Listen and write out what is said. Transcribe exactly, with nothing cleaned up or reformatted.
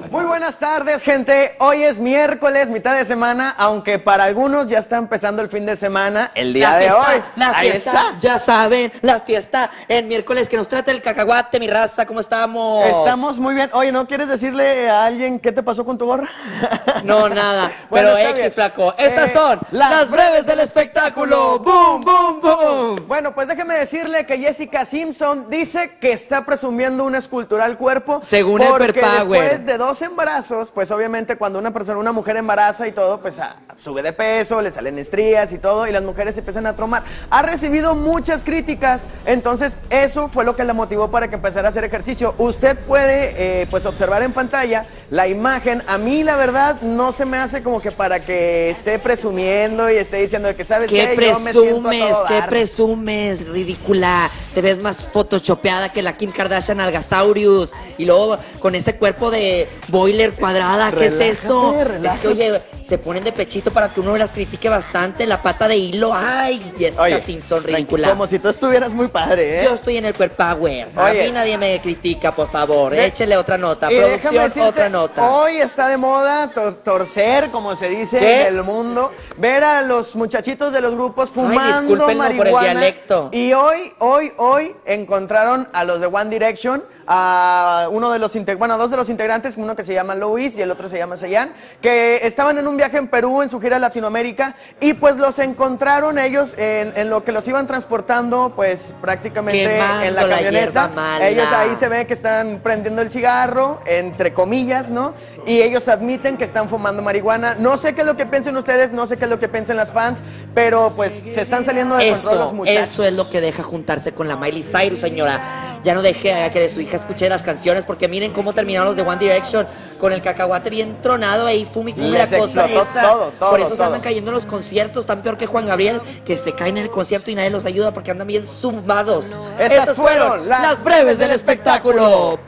Muy buenas tardes, gente. Hoy es miércoles, mitad de semana, aunque para algunos ya está empezando el fin de semana, el día la de fiesta, hoy. La Ahí fiesta, está. ya saben, la fiesta el miércoles que nos trata el cacahuate, mi raza, ¿cómo estamos? Estamos muy bien. Oye, ¿no quieres decirle a alguien qué te pasó con tu gorra? No, nada, Bueno, pero está X, bien. flaco. Estas Eh, son las las breves del espectáculo. ¡Boom, boom, boom! Bueno, pues déjeme decirle que Jessica Simpson dice que está presumiendo un escultural cuerpo. Según el porque Perpower. después de dos embarazos, pues obviamente cuando una persona, una mujer embaraza y todo, pues a- sube de peso, le salen estrías y todo, y las mujeres se empiezan a traumar. Ha recibido muchas críticas, entonces eso fue lo que la motivó para que empezara a hacer ejercicio. Usted puede, eh, pues, observar en pantalla la imagen. A mí, la verdad, no se me hace como que para que esté presumiendo y esté diciendo que, ¿sabes ¿Qué qué? Yo me siento a presumes? todo ¿Qué dar. presumes? Ridícula. Te ves más photoshopeada que la Kim Kardashian Algasaurus. Y luego con ese cuerpo de boiler cuadrada. ¿Qué Relájate, es eso? relájate. Es que, oye, se ponen de pechito para que uno las critique bastante. La pata de hilo. ¡Ay! Jessica Oye, Simpson, ridícula. como si tú estuvieras muy padre, ¿eh? Yo estoy en el Perpower. A Oye. mí nadie me critica, por favor. De- Échele otra nota. Y déjame Producción, decirte, otra nota. Hoy está de moda tor- torcer, como se dice ¿Qué? en el mundo, ver a los muchachitos de los grupos fumando discúlpenlo por el marihuana. dialecto. Y hoy, hoy, hoy encontraron a los de One Direction, a uno de los inte- bueno, a dos de los integrantes, uno que se llama Louis y el otro se llama Seyan, que estaban en un viaje en Perú en su gira a Latinoamérica y pues los encontraron ellos en, en lo que los iban transportando, pues prácticamente Quemando en la la camioneta. hierba mala. Ellos ahí se ve que están prendiendo el cigarro, entre comillas, ¿no? Y ellos admiten que están fumando marihuana. No sé qué es lo que piensen ustedes, no sé qué es lo que piensen las fans, pero pues se están saliendo de control los Eso, muchachos. eso es lo que deja juntarse con la Miley Cyrus, señora. Ya no deje a que de su hija escuche las canciones, porque miren cómo terminaron los de One Direction con el cacahuate bien tronado ahí, fumi, fumi, la Les cosa explotó esa. todo, todo, Por eso se todo. andan cayendo en los conciertos, tan peor que Juan Gabriel, que se caen en el concierto y nadie los ayuda porque andan bien zumbados. Estas Estas fueron fueron las las breves del espectáculo.